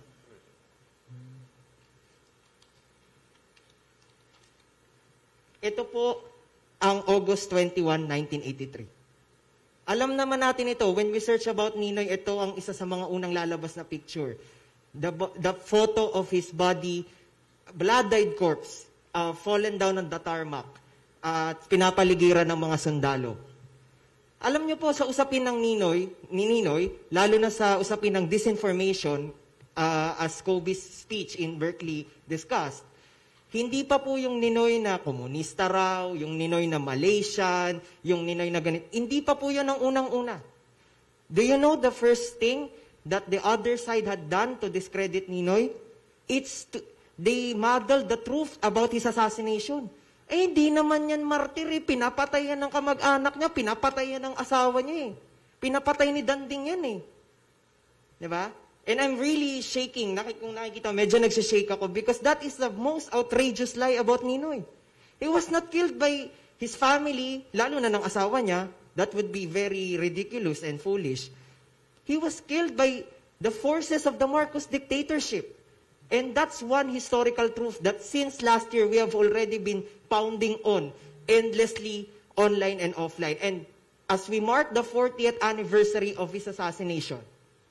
G: Ito po ang August twenty-first, nineteen eighty-three. Alam naman natin ito, when we search about Ninoy, ito ang isa sa mga unang lalabas na picture. The, the photo of his body, blood-dyed corpse, uh, fallen down on the tarmac, at uh, pinapaligiran ng mga sundalo. Alam niyo po, sa usapin ng Ninoy, ni Ninoy, lalo na sa usapin ng disinformation, uh, as Kobe's speech in Berkeley discussed, hindi pa po yung Ninoy na komunista raw, yung Ninoy na Malaysian, yung Ninoy na ganit. Hindi pa po yun ang unang-una. Do you know the first thing that the other side had done to discredit Ninoy? It's to, they modeled the truth about his assassination. Eh, hindi naman yan martir eh. Pinapatay yan ng kamag-anak niya, pinapatay yan ng asawa niya eh. Pinapatay ni Danding yan eh. Diba? And I'm really shaking. Nakik kung nakikita, medyo nagsishake ako because that is the most outrageous lie about Ninoy. He was not killed by his family, lalo na ng asawa niya. That would be very ridiculous and foolish. He was killed by the forces of the Marcos dictatorship. And that's one historical truth that since last year, we have already been pounding on endlessly online and offline. And as we mark the fortieth anniversary of his assassination,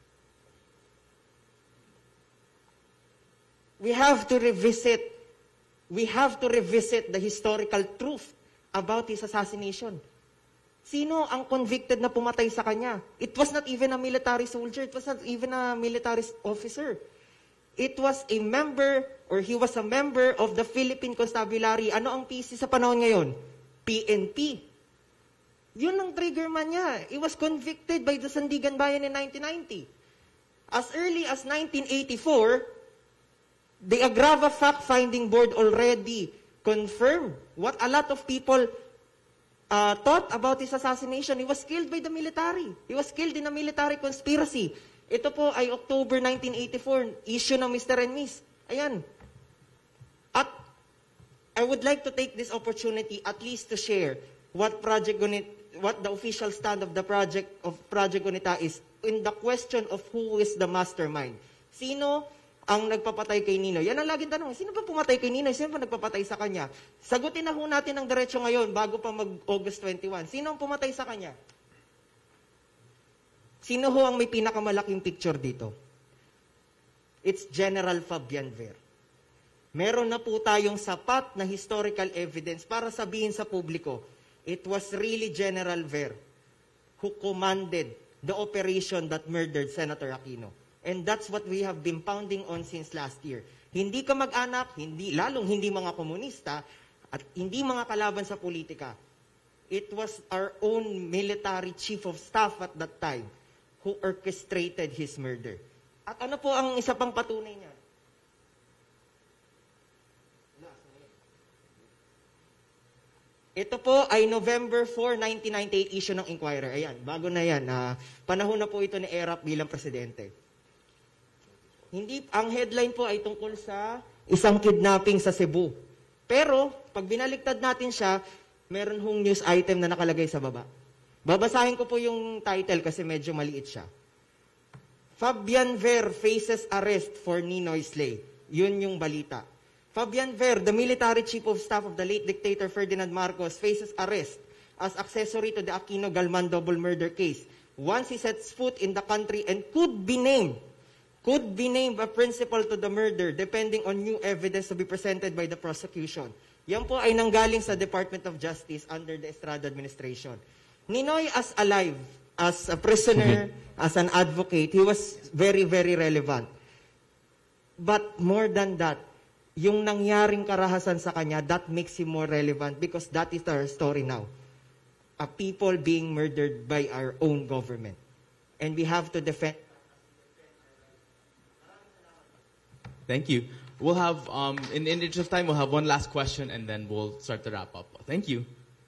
G: we have to revisit, we have to revisit the historical truth about his assassination. Sino ang convicted na pumatay sa kanya? It was not even a military soldier. It was not even a military officer. It was a member, or he was a member of the Philippine Constabulary. Ano ang P C sa panahon ngayon? P N P. Yun ang trigger man niya. He was convicted by the Sandigan Bayan in nineteen ninety. As early as nineteen eighty-four, The Agrava Fact-Finding Board already confirmed what a lot of people uh, thought about his assassination. He was killed by the military. He was killed in a military conspiracy. Ito po ay October nineteen eighty-four, issue ng Mister and Miss. Ayan. At I would like to take this opportunity at least to share what Project Gunit, what the official stand of the project of Project Gunita is in the question of who is the mastermind. Sino ang nagpapatay kay Ninoy? Yan ang laging tanong. Sino ba pumatay kay Ninoy? Sino ba nagpapatay sa kanya? Sagutin na ho natin ng diretso ngayon bago pa mag-August twenty-one. Sino ang pumatay sa kanya? Sino ho ang may pinakamalaking picture dito? It's General Fabian Ver. Meron na po tayong sapat na historical evidence para sabihin sa publiko, it was really General Ver who commanded the operation that murdered Senator Aquino. And that's what we have been pounding on since last year. Hindi ka mag-anak, hindi, lalong hindi mga komunista, at hindi mga kalaban sa politika. It was our own military chief of staff at that time who orchestrated his murder. At ano po ang isa pang patunay niya? Ito po ay November fourth, nineteen ninety-eight issue ng Inquirer. Ayan, bago na yan. Uh, panahon na po ito ni Erap bilang presidente. Hindi, ang headline po ay tungkol sa isang kidnapping sa Cebu. Pero, pag binaliktad natin siya, meron hong news item na nakalagay sa baba. Babasahin ko po yung title kasi medyo maliit siya. Fabian Ver faces arrest for Ninoy slay. Yun yung balita. Fabian Ver, the military chief of staff of the late dictator Ferdinand Marcos, faces arrest as accessory to the Aquino Galman double murder case once he sets foot in the country and could be named could be named a principal to the murder depending on new evidence to be presented by the prosecution. Yan po ay nanggaling sa Department of Justice under the Estrada administration. Ninoy as alive, as a prisoner, as an advocate, he was very, very relevant. But more than that, yung nangyaring karahasan sa kanya, that makes him more relevant because that is our story now. A people being murdered by our own government. And we have to defend.
C: Thank you. We'll have, um, in, in the interest of time, we'll have one last question and then we'll start to wrap up. Thank you.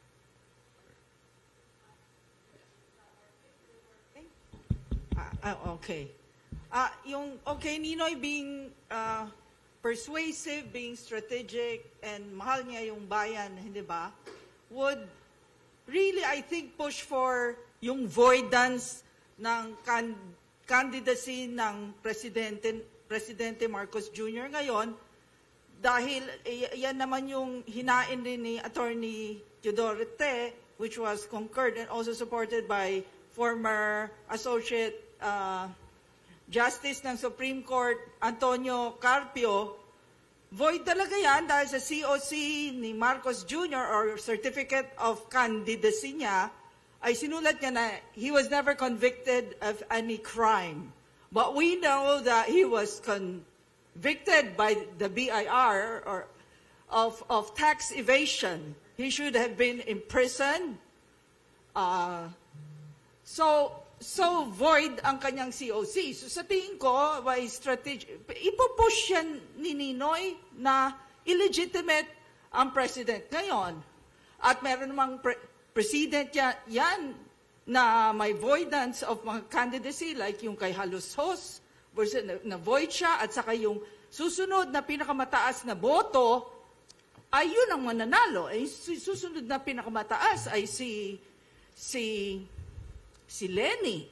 H: Uh, okay. Uh, yung, okay, Ninoy being uh, persuasive, being strategic, and mahal niya yung bayan, hindi ba? Would really, I think, push for yung voidance ng can candidacy ng Presidente, Presidente Marcos Junior ngayon, dahil yan naman yung hinain din ni Attorney Duterte, which was concurred and also supported by former Associate uh, Justice ng Supreme Court, Antonio Carpio. Void talaga yan dahil sa C O C ni Marcos Junior or Certificate of Candidacy niya, ay sinulat niya na he was never convicted of any crime. But we know that he was convicted by the B I R or of, of tax evasion. He should have been imprisoned. Uh, so, so void ang kanyang C O C. So sa tingin ko, by strategy, ipupush yan ni Ninoy na illegitimate ang president ngayon. At meron namang pre president yan, yan na may voidance of mga candidacy like yung kay Halushos, versus na, na void siya, at saka yung susunod na pinakamataas na boto ay yun ang mananalo. Ay susunod na pinakamataas ay si si si Lenny.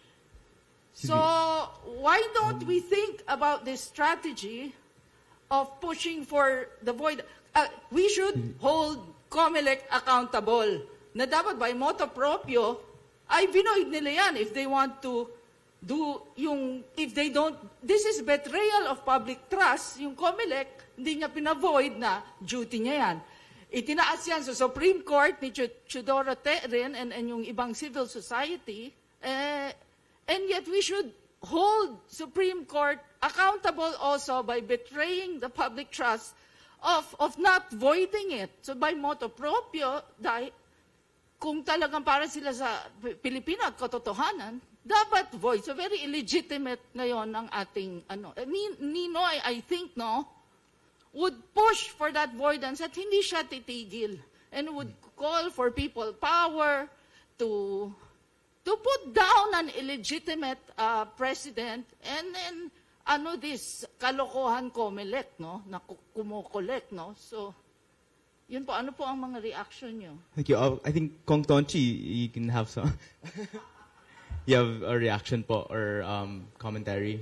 H: So why don't we think about this strategy of pushing for the void? Uh, we should hold COMELEC accountable na dapat by motu proprio ay binoid nila yan if they want to do yung, if they don't, this is betrayal of public trust, yung COMELEC, hindi niya pinavoid na duty niya yan. Itinaas yan sa Supreme Court ni Chudora Terin and, and yung ibang civil society, eh, and yet we should hold Supreme Court accountable also by betraying the public trust of, of not voiding it. So by motu proprio, dahil kung talagang para sila sa Pilipino at katotohanan,
I: dapat void. So very illegitimate ngayon ang ating, ano, Ninoy, I think, no, would push for that voidance at hindi siya titigil and would call for people power to to put down an illegitimate uh, president and then ano this kalokohan Comelec, no, na kumukolek, no. So yun po, ano po ang mga reaction nyo?
C: Thank you. Uh, I think Kong Tonchi, you can have some. You have a reaction po or um, commentary.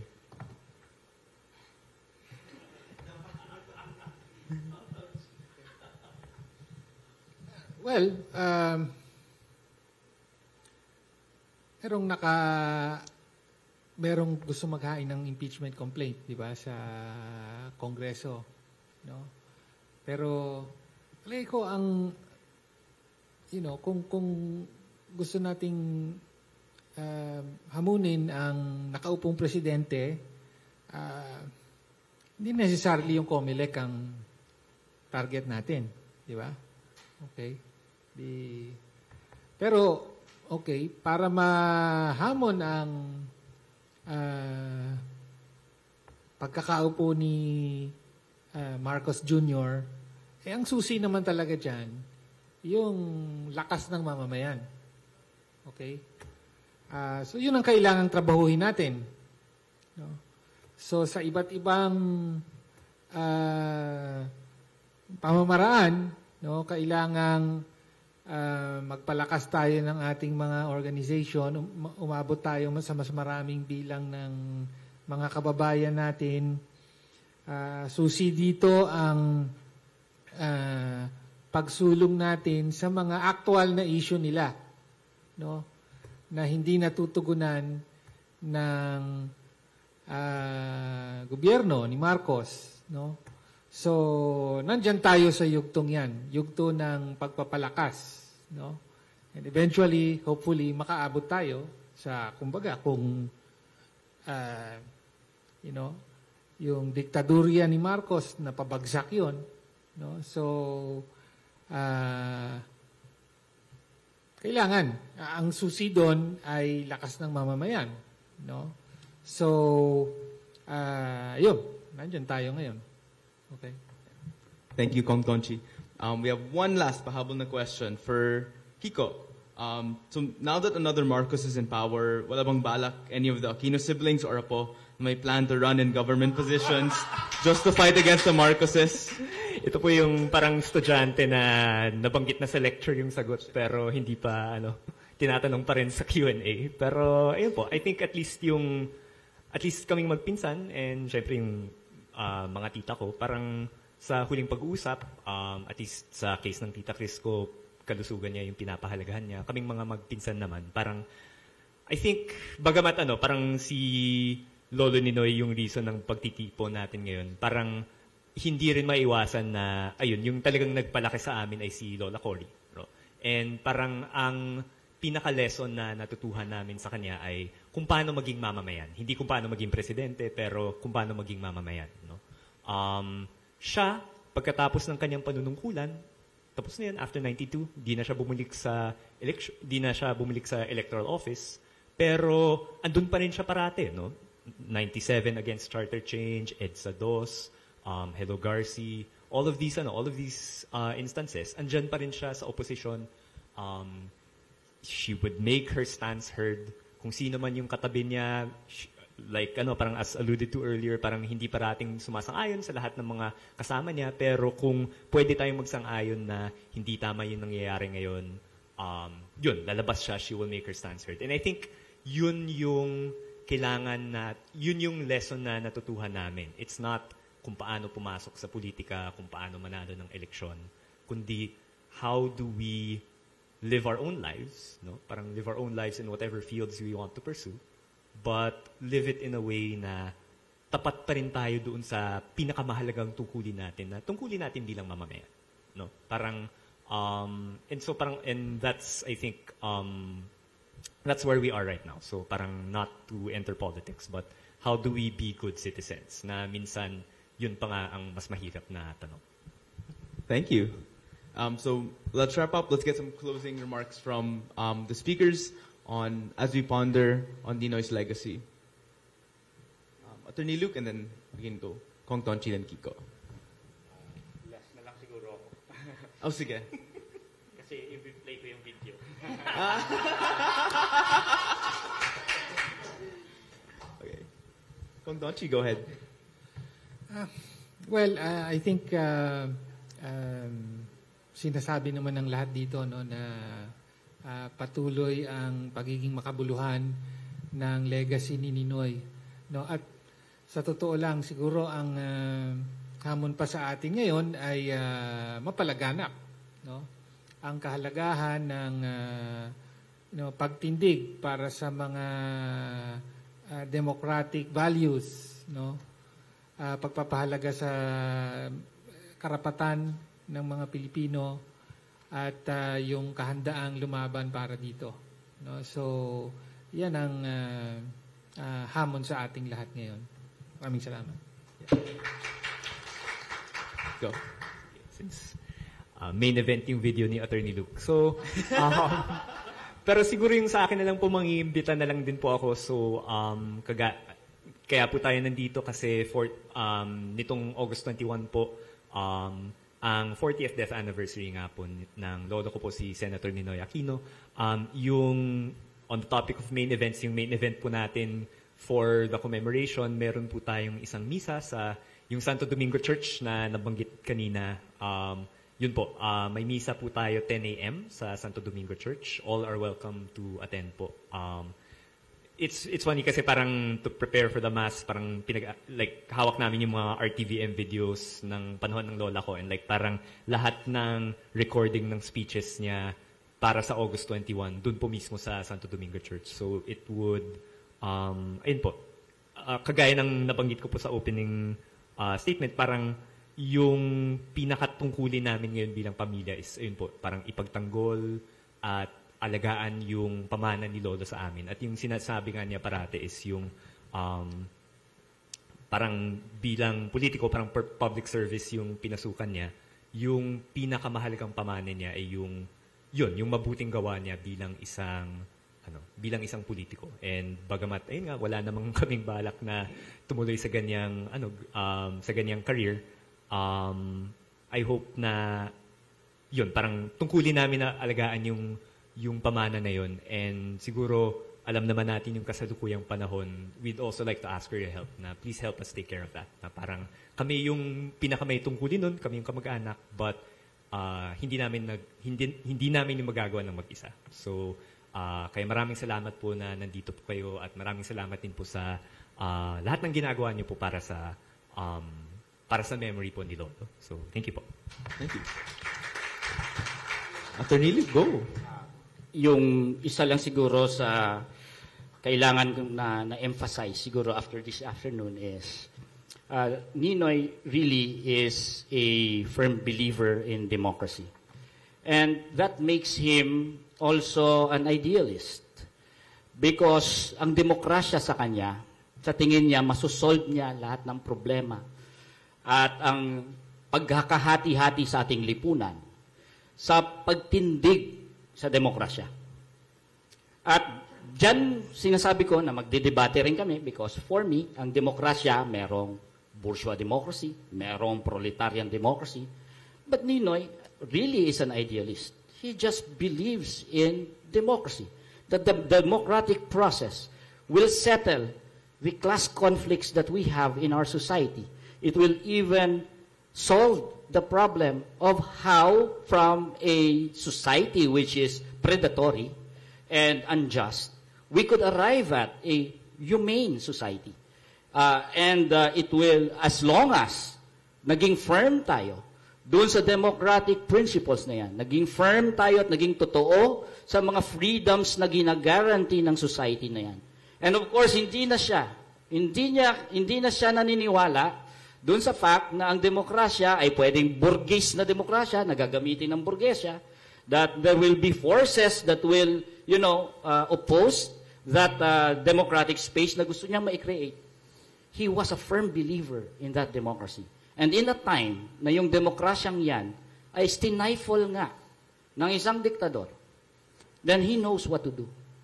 A: Well, um, merong naka merong gusto maghain ng impeachment complaint, di ba, sa Kongreso, no? Pero palagi ko ang, you know, kung kung gusto nating uh, hamunin ang nakaupong presidente, uh, hindi necessarily yung Comelec ang target natin, di ba? Okay. Di, pero okay, para mahamon ang uh, pagkakaupo ni uh, Marcos Junior, eh, ang susi naman talaga dyan, yung lakas ng mamamayan. Okay? Uh, so, yun ang kailangang trabahuhin natin. No? So, sa iba't ibang uh, pamamaraan, no, kailangang uh, magpalakas tayo ng ating mga organization, um, umabot tayo sa mas maraming bilang ng mga kababayan natin. Uh, susi dito ang Uh, pagsulong natin sa mga aktual na issue nila, no, na hindi natutugunan ng uh, gobyerno ni Marcos, no. So nandiyan tayo sa yugtong yan, yugto ng pagpapalakas, no, and eventually hopefully makaabot tayo sa, kumbaga, kung uh, you know, yung diktadurya ni Marcos na pabagsak yun, no? So, uh, kailangan, uh, ang susi doon ay lakas ng mamamayan, no? So, uh, yun, nandiyan tayo ngayon. Okay.
C: Thank you, Kong Tonchi. Um, we have one last pahabol na question for Kiko. Um, so now that another Marcos is in power, wala bang balak any of the Aquino siblings or apo may plan to run in government positions just to fight against the Marcoses?
E: Ito po yung parang estudyante na nabanggit na sa lecture yung sagot pero hindi pa ano tinatanong pa rin sa Q and A. Pero ayun po, I think at least yung at least kaming magpinsan and syempre yung uh, mga tita ko, parang sa huling pag-uusap, um, at least sa case ng Tita Chris ko, kalusugan niya yung pinapahalagahan niya. Kaming mga magpinsan naman, parang I think bagamat ano, parang si Lolo Ninoy yung reason ng pagtitipo natin ngayon, parang hindi rin maiwasan na, ayun, yung talagang nagpalaki sa amin ay si Lola Cory. No? And parang ang pinaka-lesson na natutuhan namin sa kanya ay kung paano maging mamamayan. Hindi kung paano maging presidente, pero kung paano maging mamamayan. No? Um, siya, pagkatapos ng kanyang panunungkulan, tapos na yan, after ninety-two, di na siya bumulik sa election, di na siya bumulik sa electoral office, pero andun pa rin siya parate, no? ninety-seven against charter change, EDSA dos, um, Hello Garci, all of these, ano, all of these uh, instances, andyan pa rin siya sa opposition. Um, she would make her stance heard. Kung sino man yung katabi niya, she, like, ano, parang as alluded to earlier, parang hindi parating sumasang-ayon sa lahat ng mga kasama niya, pero kung pwede tayong magsang-ayon na hindi tama yung nangyayari ngayon, um, yun, lalabas siya, she will make her stance heard. And I think yun yung kailangan na, yun yung lesson na natutuhan namin. It's not kung paano pumasok sa politika, kung paano manalo ng eleksyon, kundi how do we live our own lives, no? Parang live our own lives in whatever fields we want to pursue, but live it in a way na tapat pa rin tayo doon sa pinakamahalagang tungkulin natin, na tungkulin natin bilang mamamayan, no? Parang, um, and so parang, and that's, I think, um, that's where we are right now. So parang not to enter politics, but how do we be good citizens? Na minsan, yun pa nga ang mas mahirap na tanong.
C: Thank you. Um, so let's wrap up. Let's get some closing remarks from um, the speakers. on as we ponder on Ninoy's legacy. Um, Attorney Luke, and then we can go Kong Tonchi and Kiko.
D: Last na lang siguro ako.
C: Oh, sige.
D: Kasi i-play ko yung video.
C: Okay. Kong Tonchi, go ahead.
A: Uh, well, uh, I think uh, um, sinasabi naman ng lahat dito no, na uh, patuloy ang pagiging makabuluhan ng legacy ni Ninoy. No? At sa totoo lang, siguro ang uh, hamon pa sa atin ngayon ay uh, mapalaganap. No? Ang kahalagahan ng uh, no, pagtindig para sa mga uh, democratic values, no? Uh, pagpapahalaga sa karapatan ng mga Pilipino at uh, yung kahandaang lumaban para dito. No? So, yan ang uh, uh, hamon sa ating lahat ngayon. Maraming salamat.
E: Go. Since uh, main event yung video ni Attorney Luke. So, um, pero siguro yung sa akin na lang po mangiimbita na lang din po ako. So, um, kaga, kaya po tayo nandito kasi for, um, nitong August twenty-first po, um, ang fortieth death anniversary nga po ng lolo ko po si Senator Ninoy Aquino. Um, yung on the topic of main events, yung main event po natin for the commemoration, meron po tayong isang misa sa yung Santo Domingo Church na nabanggit kanina. Um, yun po, uh, may misa po tayo ten a m sa Santo Domingo Church. All are welcome to attend po. Um, It's it's funny kasi parang to prepare for the mass, parang pinag like hawak namin yung mga R T V M videos ng panahon ng lola ko, and like parang lahat ng recording ng speeches niya para sa August twenty-first dun po mismo sa Santo Domingo Church. So it would um ayun po. Uh, kagaya ng nabanggit ko po sa opening uh, statement, parang yung pinakatungkulin namin ngayon bilang pamilya is ayun po, parang ipagtanggol at alagaan yung pamana ni Lolo sa amin. At yung sinasabi nga niya parate is yung um, parang bilang politiko, parang public service yung pinasukan niya, yung pinakamahalagang pamana niya ay yung yun, yung mabuting gawa niya bilang isang ano, bilang isang politiko. And bagamat ayun nga, wala namang kaming balak na tumuloy sa ganyang ano um, sa ganyang career, um, I hope na yun, parang tungkulin namin na alagaan yung yung pamana na yun. And siguro, alam naman natin yung kasalukuyang panahon. We'd also like to ask for your help na please help us take care of that. Na parang kami yung pinakamay tungkulin nun, kami yung kamag-anak, but uh, hindi namin nag, hindi, hindi namin yung magagawa ng mag-isa. So, uh, kaya maraming salamat po na nandito po kayo, at maraming salamat din po sa uh, lahat ng ginagawa niyo po para sa um, para sa memory po ni Lolo. So, thank you po.
C: Thank you. Attorney Luke, go.
D: Yung isa lang siguro sa kailangan na, na-emphasize siguro after this afternoon is uh, Ninoy really is a firm believer in democracy. And that makes him also an idealist. Because ang demokrasya sa kanya, sa tingin niya, masusolve niya lahat ng problema. At ang pagkakahati-hati sa ating lipunan sa pagtindig sa demokrasya. At dyan sinasabi ko na magdidebate rin kami because for me, ang demokrasya, merong bourgeois democracy, merong proletarian democracy. But Ninoy really is an idealist. He just believes in democracy. That the democratic process will settle the class conflicts that we have in our society. It will even solve the problem of how from a society which is predatory and unjust, we could arrive at a humane society. Uh, and uh, it will, as long as naging firm tayo doon sa democratic principles na yan, naging firm tayo at naging totoo sa mga freedoms na ginagaranti ng society na yan. And of course, hindi na siya, hindi niya, hindi na siya naniniwala doon sa fact na ang demokrasya ay pwedeng burgess na demokrasya, nagagamitin ng burgesya, that there will be forces that will, you know, uh, oppose that uh, democratic space na gusto niyang ma-create. He was a firm believer in that democracy. And in a time na yung demokrasyang yan ay stinifle nga ng isang diktador, then he knows what to do.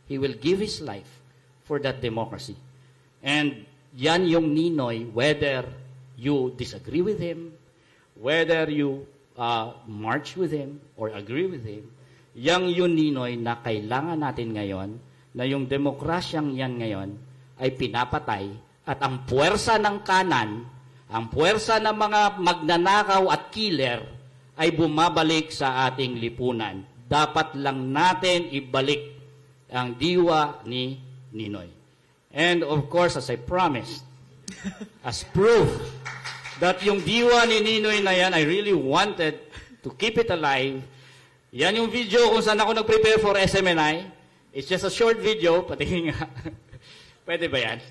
D: He will give his life for that democracy. And yan yung Ninoy, whether you disagree with him, whether you uh, march with him or agree with him, yang yung Ninoy na kailangan natin ngayon, na yung demokrasyang yan ngayon ay pinapatay at ang puwersa ng kanan, ang puwersa ng mga magnanakaw at killer ay bumabalik sa ating lipunan. Dapat lang natin ibalik ang diwa ni Ninoy. And of course, as I promised, as proof that yung diwa ni Ninoy na yan, I really wanted to keep it alive. Yan yung video kung saan ako nag-prepare for S M N I. It's just a short video. Patingin nga. Pwede ba yan?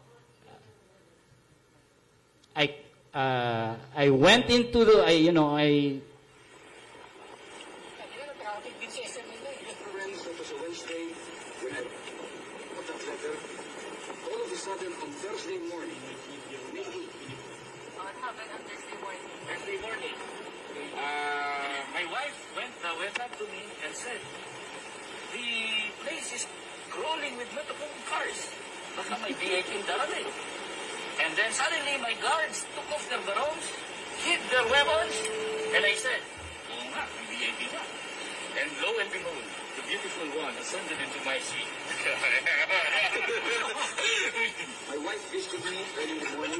D: I, uh, I went into the, I, you know, I...
J: Sudden on Thursday morning. What happened on Thursday morning? Thursday morning. Uh, my wife went uh, went up to me and said, "The place is crawling with multiple cars. Baka may V I P darating." And then suddenly my guards took off their barongs, hid their weapons, and I said, "Oo nga, may V I P nga." And lo and behold, the beautiful one ascended into my seat. My wife visited me early in the morning.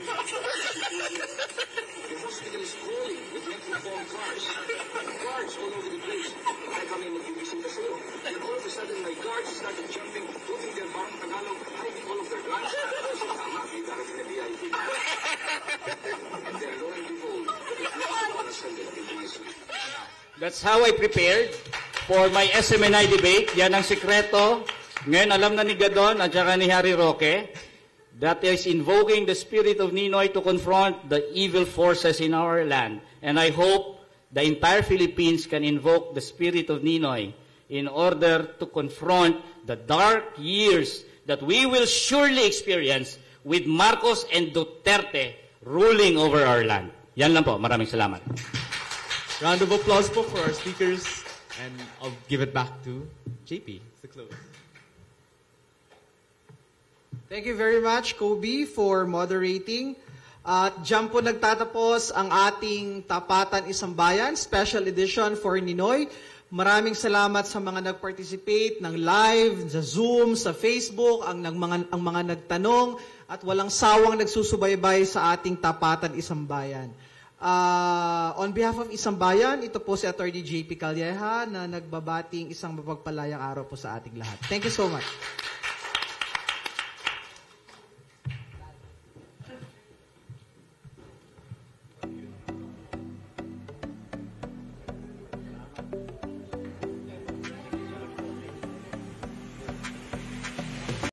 J: The hospital is crawling with electric-formed cars. Guards all over the place. I come in magbibisita sa'yo. And all of a sudden, my guards started jumping, putting their barang Tagalog, hiding all of their guns. So, tama, may darating na V I P. And then, lo and behold, the beautiful one ascended into my seat.
D: That's how I prepared for my S M N I debate. Yan ang sikreto. Ngayon, alam na ni Gadon at saka ni Harry Roque that is invoking the spirit of Ninoy to confront the evil forces in our land. And I hope the entire Philippines can invoke the spirit of Ninoy in order to confront the dark years that we will surely experience with Marcos and Duterte ruling over our land. Yan lang po. Maraming salamat.
C: Round of applause po for our speakers. And I'll give it back to J P to close.
B: Thank you very much, Kobe, for moderating. At dyan po nagtatapos ang ating Tapatan Isang Bayan, special edition for Ninoy. Maraming salamat sa mga nag-participate ng live, sa Zoom, sa Facebook, ang, ang, mga, ang mga nagtanong, at walang sawang nagsusubaybay sa ating Tapatan Isang Bayan. Uh, on behalf of Isang Bayan, ito po si Attorney J P Calleja na nagbabating isang mapagpalayang araw po sa ating lahat. Thank you so much.